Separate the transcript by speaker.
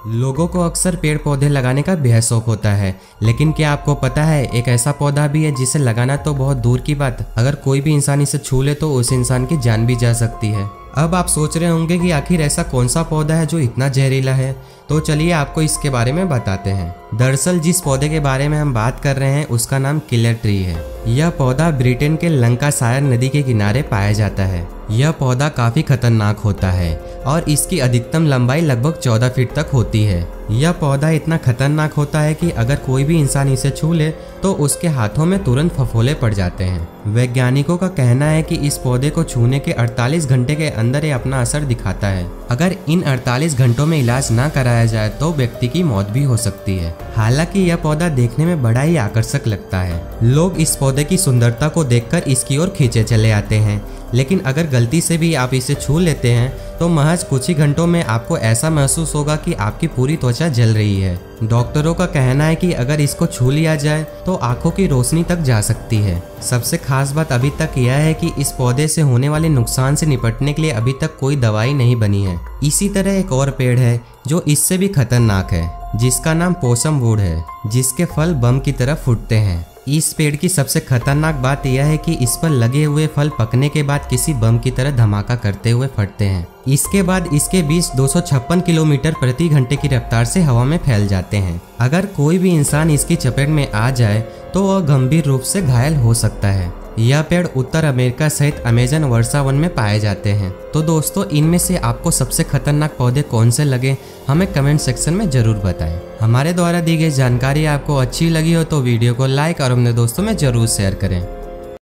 Speaker 1: लोगों को अक्सर पेड़ पौधे लगाने का बेहद शौक होता है, लेकिन क्या आपको पता है एक ऐसा पौधा भी है जिसे लगाना तो बहुत दूर की बात, अगर कोई भी इंसान इसे छू ले तो उस इंसान की जान भी जा सकती है। अब आप सोच रहे होंगे कि आखिर ऐसा कौन सा पौधा है जो इतना जहरीला है, तो चलिए आपको इसके बारे में बताते हैं। दरअसल जिस पौधे के बारे में हम बात कर रहे हैं उसका नाम किलर ट्री है। यह पौधा ब्रिटेन के लंकाशायर नदी के किनारे पाया जाता है। यह पौधा काफी खतरनाक होता है और इसकी अधिकतम लंबाई लगभग 14 फीट तक होती है। यह पौधा इतना खतरनाक होता है कि अगर कोई भी इंसान इसे छू ले तो उसके हाथों में तुरंत फफोले पड़ जाते हैं। वैज्ञानिकों का कहना है कि इस पौधे को छूने के 48 घंटे के अंदर ये अपना असर दिखाता है। अगर इन 48 घंटों में इलाज ना कराया जाए तो व्यक्ति की मौत भी हो सकती है। हालांकि यह पौधा देखने में बड़ा ही आकर्षक लगता है। लोग इस पौधे की सुंदरता को देखकर इसकी ओर खींचे चले आते हैं, लेकिन अगर गलती से भी आप इसे छू लेते हैं तो महज कुछ ही घंटों में आपको ऐसा महसूस होगा कि आपकी पूरी त्वचा जल रही है। डॉक्टरों का कहना है कि अगर इसको छू लिया जाए तो आंखों की रोशनी तक जा सकती है। सबसे खास बात अभी तक यह है कि इस पौधे से होने वाले नुकसान से निपटने के लिए अभी तक कोई दवाई नहीं बनी है। इसी तरह एक और पेड़ है जो इससे भी खतरनाक है, जिसका नाम पोसम वुड है, जिसके फल बम की तरह फूटते हैं। इस पेड़ की सबसे खतरनाक बात यह है कि इस पर लगे हुए फल पकने के बाद किसी बम की तरह धमाका करते हुए फटते हैं। इसके बाद इसके बीज 256 किलोमीटर प्रति घंटे की रफ्तार से हवा में फैल जाते हैं। अगर कोई भी इंसान इसकी चपेट में आ जाए तो वह गंभीर रूप से घायल हो सकता है। यह पेड़ उत्तर अमेरिका सहित अमेजन वर्षा वन में पाए जाते हैं। तो दोस्तों, इनमें से आपको सबसे खतरनाक पौधे कौन से लगे हमें कमेंट सेक्शन में जरूर बताएं। हमारे द्वारा दी गई जानकारी आपको अच्छी लगी हो तो वीडियो को लाइक और अपने दोस्तों में जरूर शेयर करें।